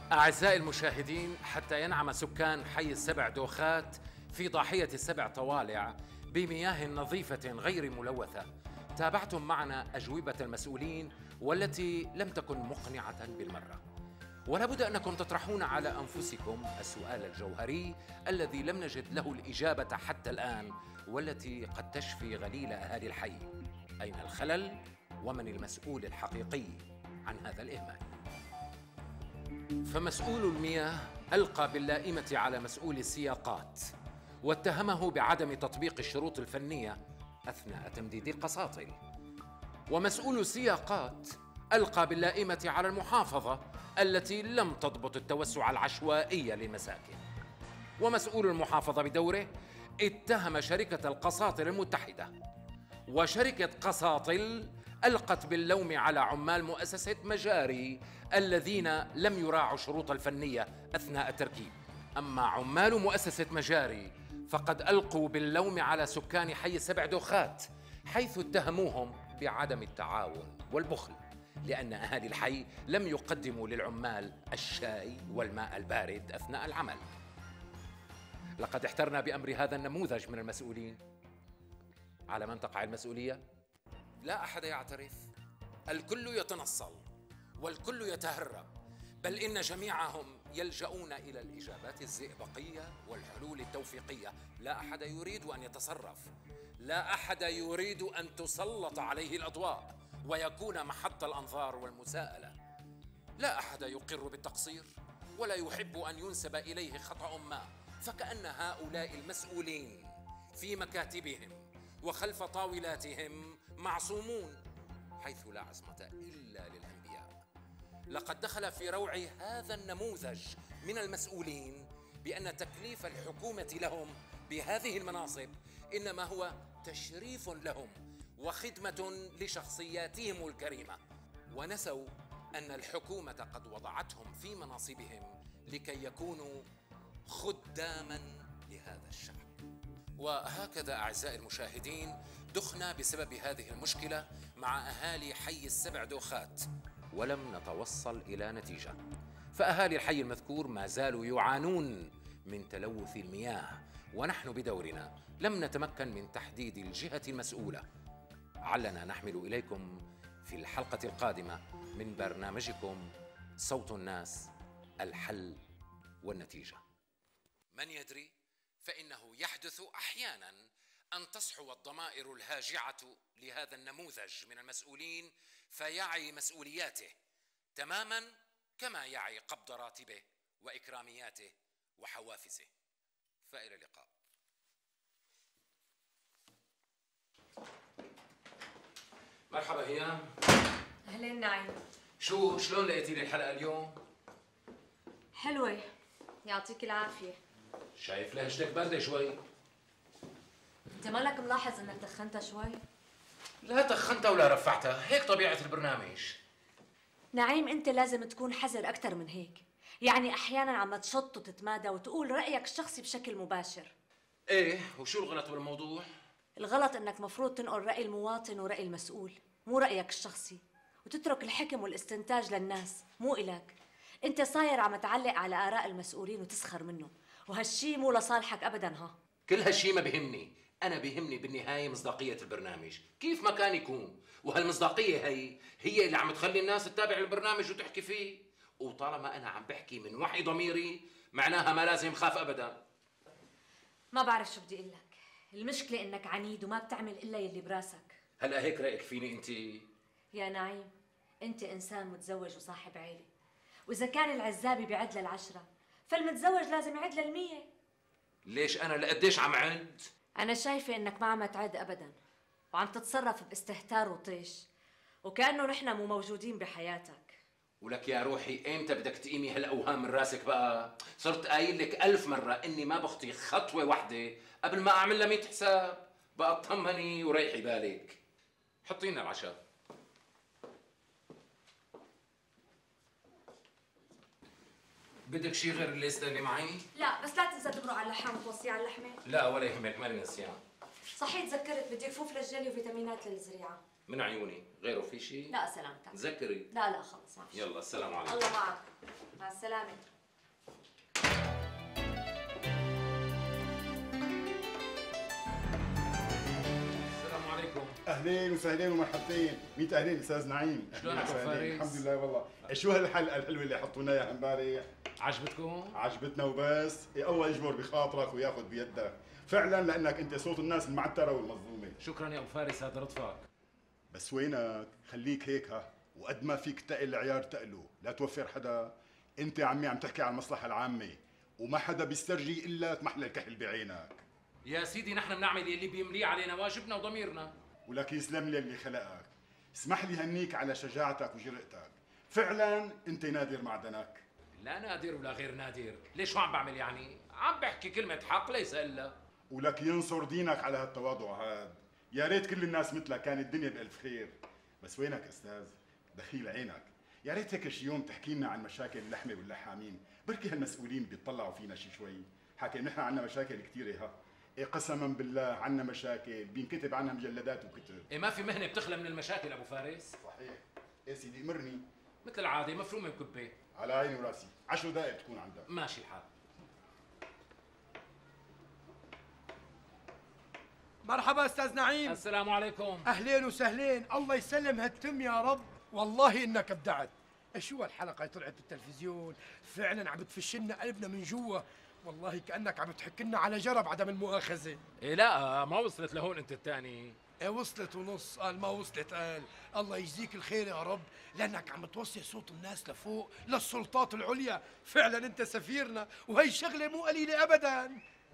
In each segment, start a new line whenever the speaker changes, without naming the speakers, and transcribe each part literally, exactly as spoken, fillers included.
أعزائي المشاهدين، حتى ينعم سكان حي السبع دوخات في ضاحية السبع طوالع بمياه نظيفة غير ملوثة، تابعتم معنا أجوبة المسؤولين والتي لم تكن مقنعة بالمرة. ولا بد أنكم تطرحون على أنفسكم السؤال الجوهري الذي لم نجد له الإجابة حتى الآن، والتي قد تشفي غليل أهالي الحي: أين الخلل؟ ومن المسؤول الحقيقي عن هذا الإهمال؟ فمسؤول المياه ألقى باللائمة على مسؤول السياقات واتهمه بعدم تطبيق الشروط الفنية أثناء تمديد القساطل، ومسؤول السياقات ألقى باللائمة على المحافظة التي لم تضبط التوسع العشوائي للمساكن، ومسؤول المحافظة بدوره اتهم شركة القساطل المتحدة، وشركة قساطل ألقت باللوم على عمال مؤسسة مجاري الذين لم يراعوا الشروط الفنية أثناء التركيب. أما عمال مؤسسة مجاري فقد ألقوا باللوم على سكان حي السبع دوخات، حيث اتهموهم بعدم التعاون والبخل، لأن أهالي الحي لم يقدموا للعمال الشاي والماء البارد أثناء العمل. لقد احترنا بأمر هذا النموذج من المسؤولين. على من تقع المسؤولية؟ لا أحد يعترف، الكل يتنصل والكل يتهرب، بل إن جميعهم يلجؤون إلى الإجابات الزئبقية والحلول التوفيقية. لا أحد يريد أن يتصرف، لا أحد يريد أن تسلط عليه الأضواء ويكون محط الأنظار والمساءلة. لا أحد يقر بالتقصير ولا يحب أن ينسب إليه خطأ ما، فكأن هؤلاء المسؤولين في مكاتبهم وخلف طاولاتهم معصومون، حيث لا عصمة إلا للأنبياء. لقد دخل في روعي هذا النموذج من المسؤولين بأن تكليف الحكومة لهم بهذه المناصب إنما هو تشريف لهم وخدمة لشخصياتهم الكريمة، ونسوا أن الحكومة قد وضعتهم في مناصبهم لكي يكونوا خداما لهذا الشعب. وهكذا أعزائي المشاهدين دخنا بسبب هذه المشكلة مع أهالي حي السبع دوخات ولم نتوصل إلى نتيجة، فأهالي الحي المذكور ما زالوا يعانون من تلوث المياه، ونحن بدورنا لم نتمكن من تحديد الجهة المسؤولة. علنا نحمل إليكم في الحلقة القادمة من برنامجكم صوت الناس الحل والنتيجة. من يدري، فإنه يحدث أحياناً أن تصحو الضمائر الهاجعة لهذا النموذج من المسؤولين فيعي مسؤولياته تماماً كما يعي قبض راتبه وإكرامياته وحوافزه. فإلى اللقاء. مرحبا هيام.
أهلين نعيم.
شو شلون لقيتي لي الحلقة اليوم؟
حلوة، يعطيك العافية.
شايف لهجتك باردة شوي.
انت مالك ملاحظ انك تخنتها شوي؟
لا تخنتها ولا رفعتها، هيك طبيعة البرنامج.
نعيم انت لازم تكون حذر اكثر من هيك، يعني احيانا عم تشط وتتمادى وتقول رأيك الشخصي بشكل مباشر.
ايه، وشو الغلط بالموضوع؟
الغلط انك مفروض تنقل رأي المواطن ورأي المسؤول، مو رأيك الشخصي، وتترك الحكم والاستنتاج للناس مو إلك. انت صاير عم تعلق على آراء المسؤولين وتسخر منهم، وهالشي مو لصالحك ابدا. ها
كل هالشي ما بهمني، أنا بهمني بالنهاية مصداقية البرنامج، كيف ما كان يكون، وهالمصداقية هي هي اللي عم تخلي الناس تتابع البرنامج وتحكي فيه، وطالما أنا عم بحكي من وحي ضميري معناها ما لازم خاف أبدا.
ما بعرف شو بدي أقول لك، المشكلة إنك عنيد وما بتعمل إلا يلي براسك.
هلا هيك رأيك فيني أنت؟
يا نعيم، أنت إنسان متزوج وصاحب عيلة، وإذا كان العزابي بيعد للعشرة فالمتزوج لازم يعد للمية.
ليش أنا لقديش عم عد؟
أنا شايفة إنك ما عم تعد أبداً، وعم تتصرف باستهتار وطيش، وكأنه نحن مو موجودين بحياتك.
ولك يا روحي، إمتى بدك تقيمي هالأوهام من راسك بقى؟ صرت قايل لك ألف مرة إني ما بخطي خطوة واحدة قبل ما أعمل لها مية حساب. بقى اطمني وريحي بالك. حطي لنا العشاء. بدك شي غير الليستة اللي معي؟
لا بس لا تنسى تمرق على اللحم وتوصيه على اللحمة.
لا ولا يهمك، مالي نسيان.
صحيح تذكرت، بدي كفوف للجلي وفيتامينات للزريعة.
من عيوني. غيره في شيء؟
لا سلامتك.
تذكري.
لا لا خلص ما في.
يلا السلام عليكم.
الله معك. مع السلامة.
السلام عليكم.
اهلين وسهلين ومرحبتين. ميت اهلين استاذ نعيم.
شلونك أبو فارس؟
الحمد لله والله. شو هالحلقه الحلوه اللي حطونا اياها امبارح؟
عجبتكم؟
عجبتنا وبس. إيه الله يجبر بخاطرك وياخذ بيدك فعلا، لانك انت صوت الناس المعتره والمظلومه.
شكرا يا ابو فارس، هذا لطفك.
بس وينك؟ خليك هيك ها، وقد ما فيك تقل عيار تقلوا، لا توفر حدا. انت يا عمي عم تحكي عن المصلحه العامه، وما حدا بيسترجي الا تمحل الكحل بعينك.
يا سيدي نحن بنعمل اللي بيمليه علينا واجبنا وضميرنا.
ولك يسلم لي اللي خلقك. اسمح لي هنيك على شجاعتك وجرأتك، فعلا انت نادر معدنك.
لا نادر ولا غير نادر، ليش شو عم بعمل يعني؟ عم بحكي كلمة حق ليس إلا.
ولك ينصر دينك على هالتواضع هاد. يا ريت كل الناس مثلك، كانت الدنيا بألف خير. بس وينك استاذ؟ دخيل عينك. يا ريت هيك شي يوم تحكي لنا عن مشاكل اللحمة واللحامين، بركي هالمسؤولين بيطلعوا فينا شي شوي. حكي نحن عنا مشاكل كثيرة ها. إيه قسما بالله عنا مشاكل بينكتب عنها مجلدات وكتب.
إيه ما في مهنة بتخلى من المشاكل أبو فارس؟
صحيح. إيه سيدي امرني.
مثل العادة مفرومة بكبة.
على عيني وراسي، عشر دقائق تكون عندك.
ماشي الحال.
مرحبا استاذ نعيم.
السلام عليكم.
اهلين وسهلين، الله يسلم هالتم يا رب. والله انك ابدعت. شو هالحلقه طلعت بالتلفزيون، فعلا عم بتفش لنا قلبنا من جوا. والله كانك عم بتحكي لنا على جرب عدم المؤاخذه.
إيه لا ما وصلت لهون أنت الثاني.
ايه وصلت ونص، قال ما وصلت قال. الله يجزيك الخير يا رب، لانك عم توصل صوت الناس لفوق للسلطات العليا. فعلا انت سفيرنا، وهي شغله مو قليله ابدا.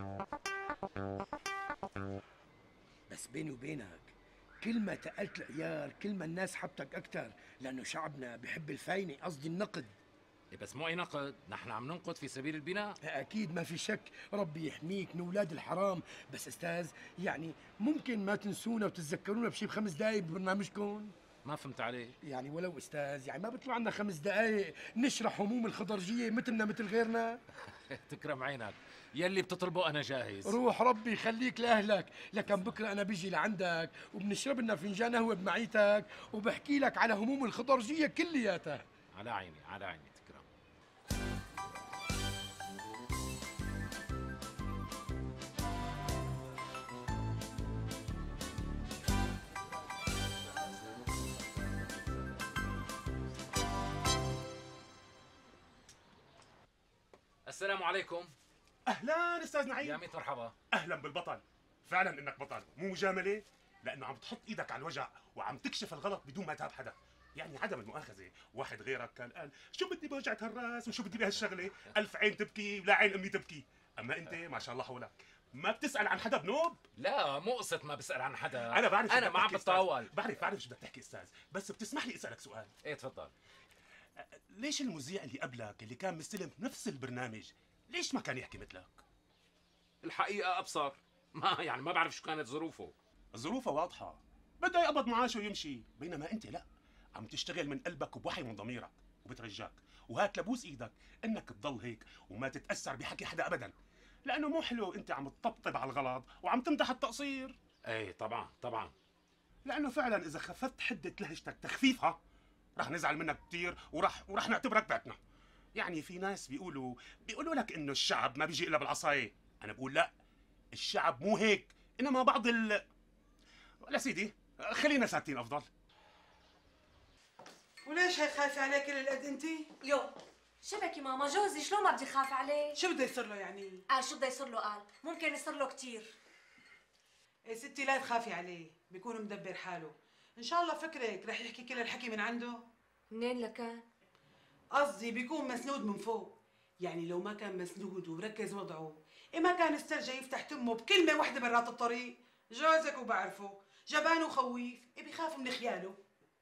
بس بيني وبينك كل ما تقلت العيار كل ما الناس حبتك اكثر، لانه شعبنا بحب الفاينه، قصدي النقد.
إيه بس مو أي نقد، نحن عم ننقد في سبيل البناء.
اكيد ما في شك، ربي يحميك من اولاد الحرام. بس استاذ يعني ممكن ما تنسونا وتتذكرونا بشي بخمس دقائق ببرنامجكم؟
ما فهمت عليك.
يعني ولو استاذ، يعني ما بيطلع عنا خمس دقائق نشرح هموم الخضرجيه مثلنا مثل غيرنا؟
تكرم عينك، يلي بتطلبه أنا جاهز.
روح ربي يخليك لأهلك، لكن بكره أنا بيجي لعندك وبنشرب لنا فنجان قهوة بمعيتك وبحكي لك على هموم الخضرجية كلياتها.
على عيني على عيني تكرم. السلام عليكم.
اهلا استاذ نعيم.
يا ميت مرحبا.
اهلا بالبطل. فعلا انك بطل، مو مجامله، لانه عم تحط ايدك على الوجع وعم تكشف الغلط بدون ما تهاب حدا. يعني عدم المؤاخذه، واحد غيرك كان قال شو بدي بوجعة هالراس وشو بدي بهالشغله، الف عين تبكي ولا عين امي تبكي. اما انت ما شاء الله حولك ما بتسال عن حدا بنوب.
لا مو قصة ما بسأل عن حدا،
انا بعرف
أنا ما عم بتطاول.
بعرف بعرف شو بدك تحكي استاذ، بس بتسمح لي اسالك سؤال؟
إيه تفضل.
ليش المذيع اللي قبلك اللي كان مستلم نفس البرنامج ليش ما كان يحكي مثلك؟
الحقيقة أبصر، ما يعني ما بعرف شو كانت ظروفه.
ظروفه واضحة، بده يقبض معاشه ويمشي، بينما أنت لا، عم تشتغل من قلبك وبوحي من ضميرك، وبترجاك وهات لبوس إيدك إنك تضل هيك وما تتأثر بحكي حدا أبدا، لأنه مو حلو أنت عم تطبطب على الغلط وعم تمدح التقصير.
إيه طبعا طبعا.
لأنه فعلا إذا خففت حدة لهجتك تخفيفها رح نزعل منك كثير وراح وراح نعتبرك بعتنا. يعني في ناس بيقولوا بيقولوا لك إنه الشعب ما بيجي إلا بالعصاية، أنا بقول لا، الشعب مو هيك، انما بعض ال ولا سيدي خلينا ساكتين افضل.
وليش هي خايفة عليه كل القد انتي؟
يو شبكي ماما، جوزي شلون ما بدي خاف عليه؟
شو بده يصير له يعني؟
قال شو بده يصير له؟ قال ممكن يصير له كثير.
يا ستي لا تخافي عليه، بيكون مدبر حاله، ان شاء الله فكرك رح يحكي كل الحكي من عنده.
منين لكان؟
قصدي بيكون مسنود من فوق، يعني لو ما كان مسنود وركز وضعه، إيه ما كان استرجى يفتح تمه بكلمة واحدة برات الطريق. جوزك وبعرفه جبان وخويف، إيه بيخاف من خياله.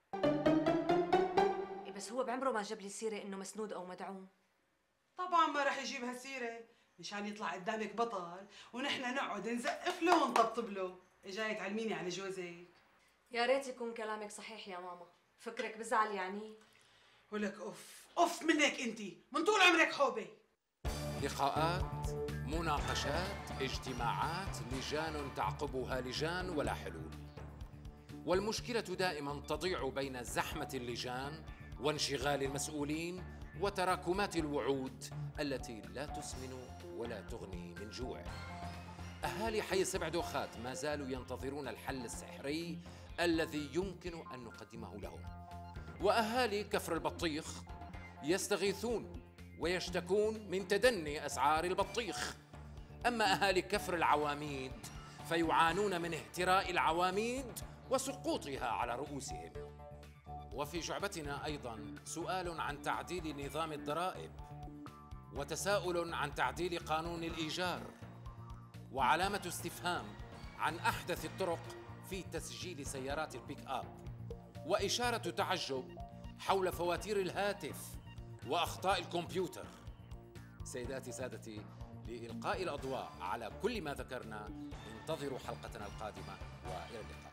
إيه بس هو بعمره ما جاب لي سيرة إنه مسنود أو مدعوم.
طبعا ما رح يجيب هالسيرة مشان يطلع قدامك بطل ونحن نقعد نزقف له ونطبطب له. إيه جاي تعلميني على جوزك؟
يا ريت يكون كلامك صحيح يا ماما، فكرك بزعل يعني؟
ولك أوف أوف منك أنتي، من طول عمرك حوبة.
لقاءات، مناقشات، اجتماعات، لجان تعقبها لجان ولا حلول. والمشكلة دائما تضيع بين زحمة اللجان وانشغال المسؤولين وتراكمات الوعود التي لا تسمن ولا تغني من جوع. أهالي حي سبع دوخات ما زالوا ينتظرون الحل السحري الذي يمكن أن نقدمه لهم، وأهالي كفر البطيخ يستغيثون ويشتكون من تدني أسعار البطيخ. أما أهالي كفر العواميد فيعانون من اهتراء العواميد وسقوطها على رؤوسهم. وفي جعبتنا أيضا سؤال عن تعديل نظام الضرائب، وتساؤل عن تعديل قانون الإيجار، وعلامة استفهام عن أحدث الطرق في تسجيل سيارات البيك أب، وإشارة تعجب حول فواتير الهاتف وأخطاء الكمبيوتر. سيداتي سادتي، لإلقاء الأضواء على كل ما ذكرنا انتظروا حلقتنا القادمة، وإلى اللقاء.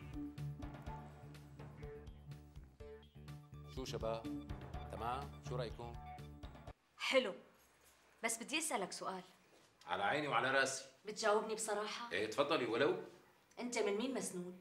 شو شباب؟ تمام؟ شو رأيكم؟
حلو، بس بدي أسألك سؤال.
على عيني وعلى راسي.
بتجاوبني بصراحة؟
ايه تفضلي. ولو
أنت من مين مسنود؟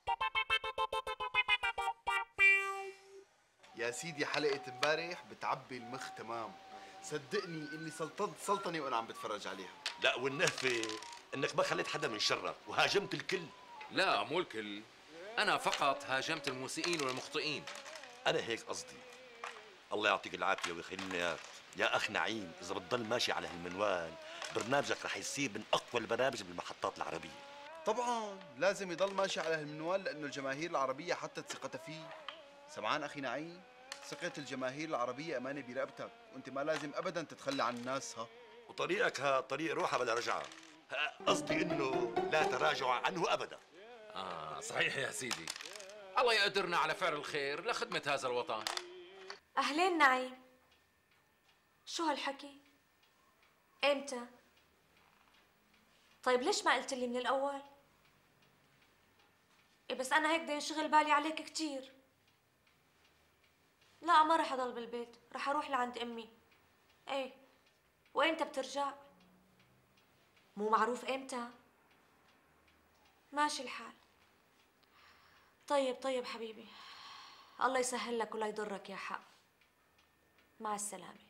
يا سيدي حلقة امبارح بتعبي المخ تمام. صدقني اني سلطنت سلطنة وانا عم بتفرج عليها.
لا والنهفة انك ما خليت حدا من شرك وهاجمت الكل.
لا مو الكل، أنا فقط هاجمت المسيئين والمخطئين.
أنا هيك قصدي. الله يعطيك العافية ويخلي لنا إياك. يا أخ نعيم، إذا بتضل ماشي على هالمنوال برنامجك رح يصير من أقوى البرامج بالمحطات العربية.
طبعا لازم يضل ماشي على هالمنوال لأنه الجماهير العربية حطت ثقتها فيه. سمعان أخي نعيم؟ ثقة الجماهير العربية أمانة برقبتك، وأنت ما لازم أبدا تتخلى عن الناس. ها
وطريقك ها طريق روحها بلا رجعة. قصدي إنه لا تراجع عنه أبدا.
آه صحيح يا سيدي، الله يقدرنا على فعل الخير لخدمة هذا الوطن.
أهلين نعيم، شو هالحكي؟ إمتى؟ طيب ليش ما قلت لي من الأول؟ إيه بس أنا هيك بدي انشغل بالي عليك كتير. لا ما رح أضل بالبيت، رح أروح لعند أمي. إيه وإمتى بترجع؟ مو معروف إمتى؟ ماشي الحال. طيب طيب حبيبي، الله يسهل لك ولا يضرك يا حق. مع السلامة.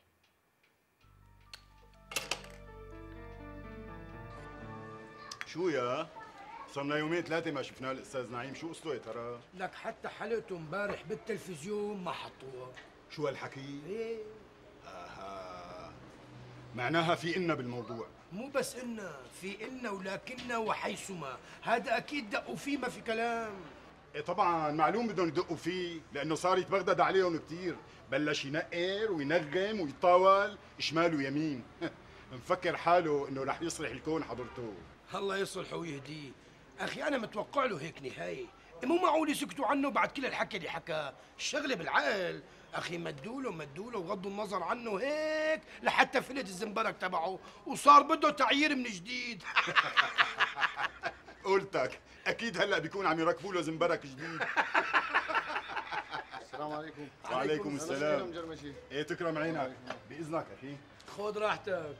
شو يا؟ صرنا يومين ثلاثة ما شفنا الأستاذ نعيم، شو قصته يا ترى؟
لك حتى حلقته امبارح بالتلفزيون ما حطوها.
شو هالحكي؟
ايه
آها، معناها في إلنا بالموضوع.
مو بس إنا، في إلنا ولكننا وحيثما، هذا أكيد دقوا فيه ما في كلام.
إيه طبعا معلوم بدهم يدقوا فيه، لأنه صار يتبغدد عليهم كثير، بلش ينقر وينغم ويطاول شمال ويمين. مفكر حاله إنه رح يصلح الكون حضرته.
الله يصلحه ويهديه. أخي أنا متوقع له هيك نهاية، مو معقول يسكتوا عنه بعد كل الحكي اللي حكى، الشغلة بالعقل. أخي مدوله مدوله وغضوا النظر عنه هيك لحتى فلت الزنبرك تبعه وصار بده تعيير من جديد.
قلتك أكيد هلا بيكون عم يركبوا له زنبرك جديد.
السلام عليكم.
وعليكم السلام. ايه تكرم عينك. بإذنك أخي.
خذ راحتك.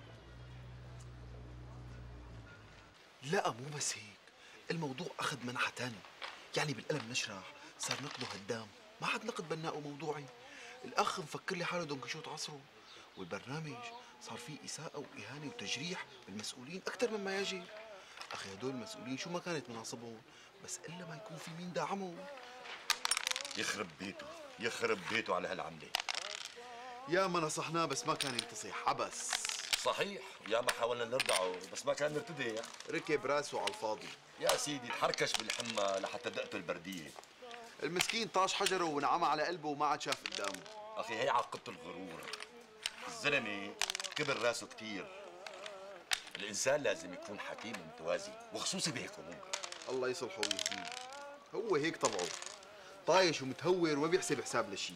لا مو بس هيك، الموضوع أخذ منحة تاني، يعني بالقلم نشرح صار نقده هدام، ما حد نقد بناء وموضوعي. الأخ مفكر لي حاله دون كيشوت عصره، والبرنامج صار فيه إساءة وإهانة وتجريح بالمسؤولين أكثر مما يجب. أخي هدول المسؤولين شو ما كانت مناصبهم، بس إلا ما يكون في مين داعمهم.
يخرب بيته يخرب بيته على هالعملة.
يا ما نصحناه بس ما كان ينتصح، عبس.
صحيح، يا ما حاولنا نردعه بس ما كان مرتدي.
ركب راسه على الفاضي.
يا سيدي تحركش بالحمى لحتى دقته البردية.
المسكين طاش حجره ونعمى على قلبه وما عاد شاف قدامه.
أخي هي عقدته الغرور. الزلمة كبر راسه كتير. الإنسان لازم يكون حكيم ومتوازي وخصوصي بهيك أمور.
الله يصلحه ويهديه، هو هيك طبعه، طايش ومتهور وما بيحسب حساب لشيء.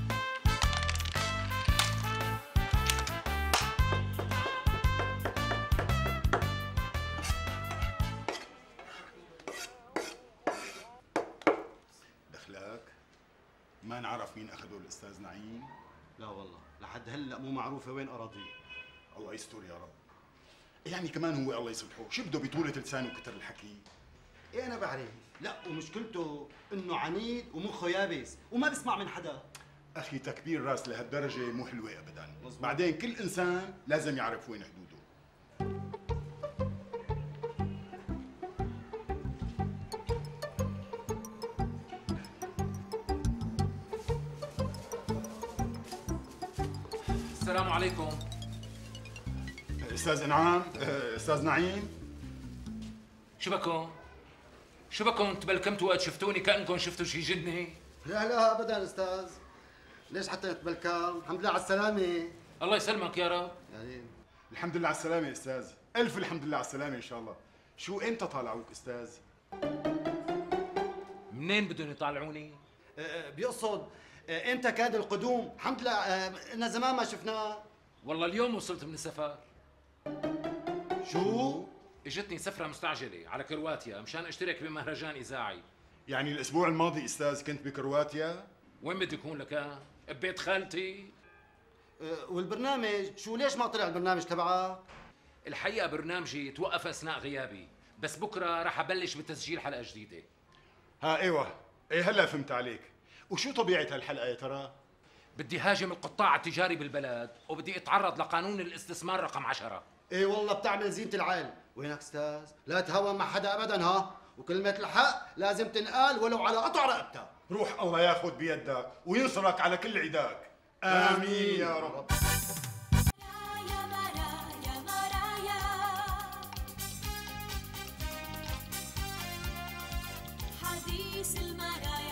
دخلك ما نعرف مين أخذه الأستاذ نعيم؟
لا والله لحد هلا مو معروفه وين اراضيه.
الله يستر يا رب. يعني كمان هو الله يصلحه، شو بده بطولة لسانه وكتر الحكي؟
ايه انا بعرف. لا ومشكلته انه عنيد ومخه يابس وما بيسمع من حدا.
اخي تكبير راس لهالدرجه مو حلوه ابدا. مزبوط. بعدين كل انسان لازم يعرف وين حدوده.
السلام عليكم.
استاذ انعام، استاذ نعيم.
شو بكم؟ شو بكم تبلكمتوا وقت شفتوني كأنكم شفتوا شي جنة؟
لا لا ابدا استاذ. ليش حتى نتبلكم؟ الحمد لله على السلامة.
الله يسلمك يا رب.
يعني الحمد لله على السلامة يا استاذ، ألف الحمد لله على السلامة إن شاء الله. شو إمتى طالعوك استاذ؟
منين بدهم يطالعوني؟
أه بيقصد أه امتى كاد القدوم؟ الحمد لله أه إننا زمان ما شفناه.
والله اليوم وصلت من السفر.
شو؟
اجتني سفرة مستعجلة على كرواتيا مشان اشترك بمهرجان إذاعي.
يعني الأسبوع الماضي استاذ كنت بكرواتيا؟
وين بدي يكون لك؟ ببيت خالتي.
أه والبرنامج شو ليش ما طلع البرنامج تبعك؟
الحقيقة برنامجي توقف أثناء غيابي، بس بكرة رح أبلش بتسجيل حلقة جديدة.
ها ايوه، ايه هلا فهمت عليك. وشو طبيعة هالحلقة يا ترى؟
بدي هاجم القطاع التجاري بالبلد وبدي اتعرض لقانون الاستثمار رقم عشرة.
ايه والله بتعمل زينة العيل. وينك استاذ؟ لا تهاون مع حدا ابدا ها، وكلمة الحق لازم تنقال ولو على قطع رقبتك.
روح الله ياخذ بيدك وينصرك على كل عداك. آمين يا رب.
حديث المرايا